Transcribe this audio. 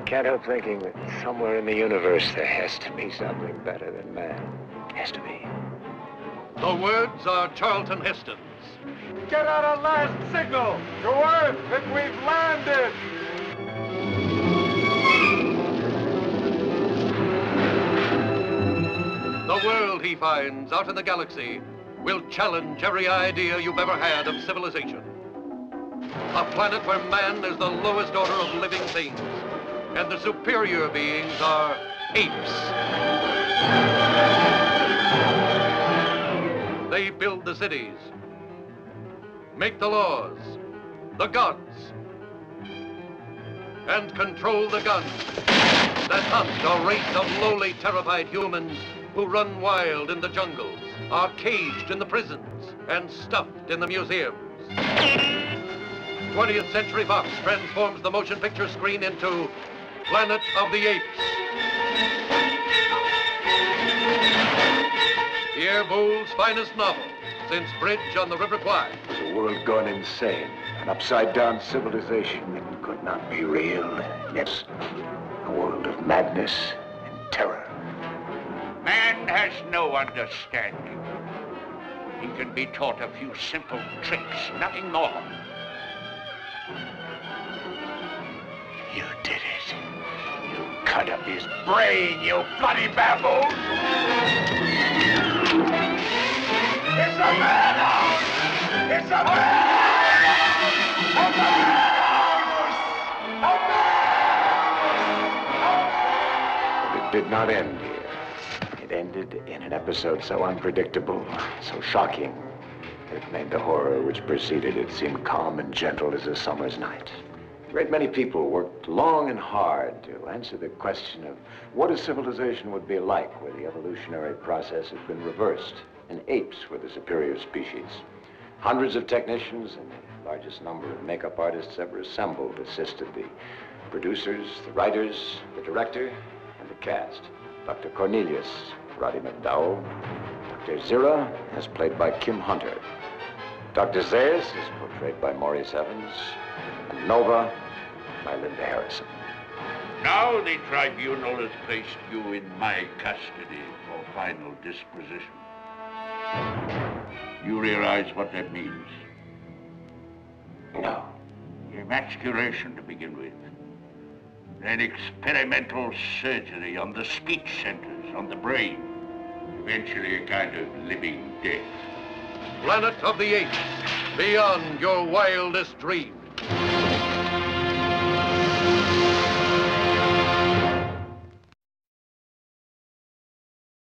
can't help thinking that somewhere in the universe there has to be something better than man. Has to be. The words are Charlton Heston's. Get out a last signal to Earth that we've landed! The world he finds out in the galaxy will challenge every idea you've ever had of civilization. A planet where man is the lowest order of living things, and the superior beings are apes. They build the cities, make the laws, the gods, and control the guns that hunt a race of lowly, terrified humans who run wild in the jungles, are caged in the prisons, and stuffed in the museums. 20th Century Fox transforms the motion picture screen into Planet of the Apes. Pierre Boulle's finest novel since Bridge on the River Kwai. It was a world gone insane, an upside-down civilization that could not be real. Yes, a world of madness and terror. Man has no understanding. He can be taught a few simple tricks, nothing more. You did it. You cut up his brain, you bloody baboon! It's a madhouse! It's a madhouse! A madhouse! But it did not end here. It ended in an episode so unpredictable, so shocking, it made the horror which preceded it seem calm and gentle as a summer's night. A great many people worked long and hard to answer the question of what a civilization would be like where the evolutionary process had been reversed and apes were the superior species. Hundreds of technicians and the largest number of makeup artists ever assembled assisted the producers, the writers, the director, and the cast. Dr. Cornelius, Roddy McDowall. Dr. Zira, as played by Kim Hunter. Dr. Zayas is portrayed by Maurice Evans. And Nova by Linda Harrison. Now the tribunal has placed you in my custody for final disposition. You realize what that means? No. Emasculation to begin with. Then experimental surgery on the speech centers, on the brain. Eventually a kind of living death. Planet of the Apes, beyond your wildest dreams.